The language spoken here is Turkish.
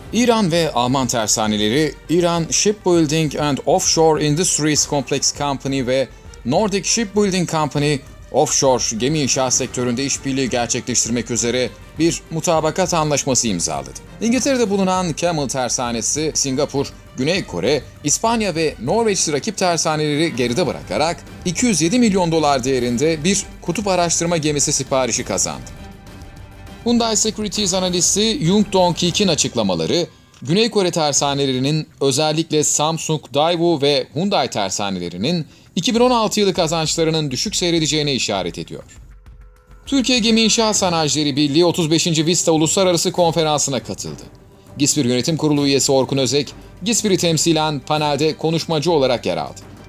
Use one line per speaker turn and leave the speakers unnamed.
İran ve Alman tersaneleri, Iran Shipbuilding and Offshore Industries Complex Company ve Nordic Shipbuilding Company, offshore gemi inşaat sektöründe işbirliği gerçekleştirmek üzere bir mutabakat anlaşması imzaladı. İngiltere'de bulunan Camel tersanesi, Singapur, Güney Kore, İspanya ve Norveçli rakip tersaneleri geride bırakarak 207 milyon dolar değerinde bir kutup araştırma gemisi siparişi kazandı. Hyundai Securities analisti Yung Dong-Kik'in açıklamaları, Güney Kore tersanelerinin özellikle Samsung, Daewoo ve Hyundai tersanelerinin 2016 yılı kazançlarının düşük seyredeceğine işaret ediyor. Türkiye Gemi İnşaat Sanayicileri Birliği 35. Vista Uluslararası Konferansı'na katıldı. GİSPİR Yönetim Kurulu üyesi Orkun Özek, GİSPİR'i temsilen panelde konuşmacı olarak yer aldı.